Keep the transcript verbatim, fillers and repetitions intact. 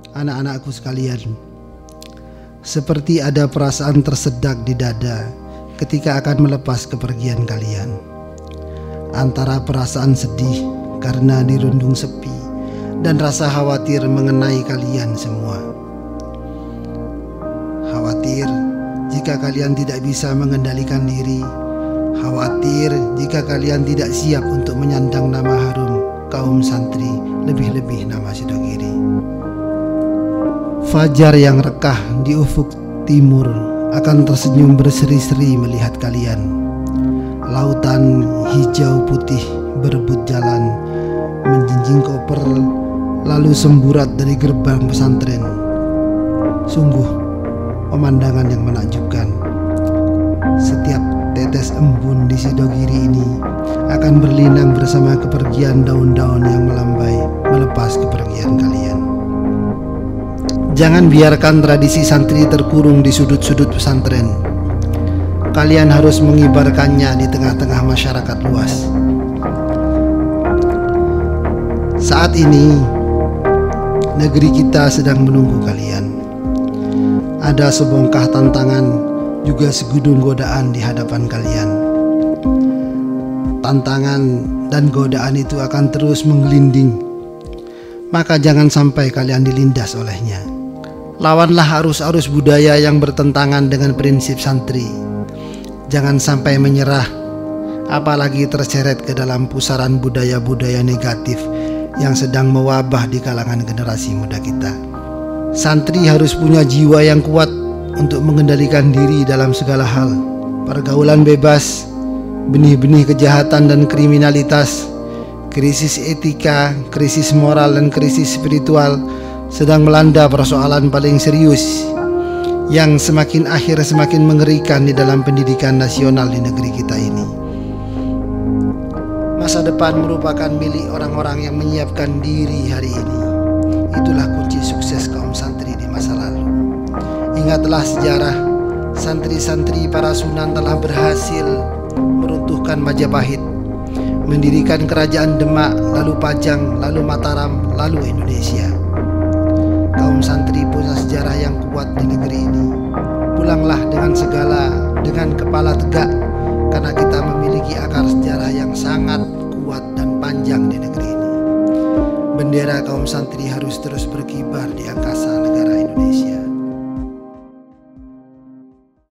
anak-anakku sekalian, seperti ada perasaan tersedak di dada ketika akan melepas kepergian kalian. Antara perasaan sedih karena dirundung sepi dan rasa khawatir mengenai kalian semua. Khawatir jika kalian tidak bisa mengendalikan diri. Khawatir jika kalian tidak siap untuk menyandang nama harum kaum santri, lebih-lebih nama Sidogiri. Fajar yang rekah di ufuk timur akan tersenyum berseri-seri melihat kalian. Lautan hijau putih berebut jalan, menjinjing koper lalu semburat dari gerbang pesantren. Sungguh pemandangan yang menakjubkan. Setiap tetes embun di Sidogiri ini akan berlinang bersama kepergian daun-daun yang melambai melepas kepergian kalian. Jangan biarkan tradisi santri terkurung di sudut-sudut pesantren. Kalian harus mengibarkannya di tengah-tengah masyarakat luas. Saat ini negeri kita sedang menunggu kalian. Ada sebongkah tantangan, juga segudung godaan di hadapan kalian. Tantangan dan godaan itu akan terus menggelinding, maka jangan sampai kalian dilindas olehnya. Lawanlah arus-arus budaya yang bertentangan dengan prinsip santri. Jangan sampai menyerah, apalagi terseret ke dalam pusaran budaya-budaya negatif yang sedang mewabah di kalangan generasi muda kita. Santri harus punya jiwa yang kuat untuk mengendalikan diri dalam segala hal. Pergaulan bebas, benih-benih kejahatan dan kriminalitas, krisis etika, krisis moral dan krisis spiritual sedang melanda persoalan paling serius yang semakin akhir semakin mengerikan di dalam pendidikan nasional di negeri kita ini. Masa depan merupakan milik orang-orang yang menyiapkan diri hari ini. Itulah kunci sukses kaum santri di masa lalu. Ingatlah sejarah, santri-santri para sunan telah berhasil meruntuhkan Majapahit, mendirikan kerajaan Demak, lalu Pajang, lalu Mataram, lalu Indonesia. Kaum santri punya sejarah yang kuat di negeri ini. Pulanglah dengan segala, dengan kepala tegak, karena kita memiliki akar sejarah yang sangat kuat dan panjang di negeri ini. Bendera kaum santri harus terus berkibar di angkasa negara Indonesia.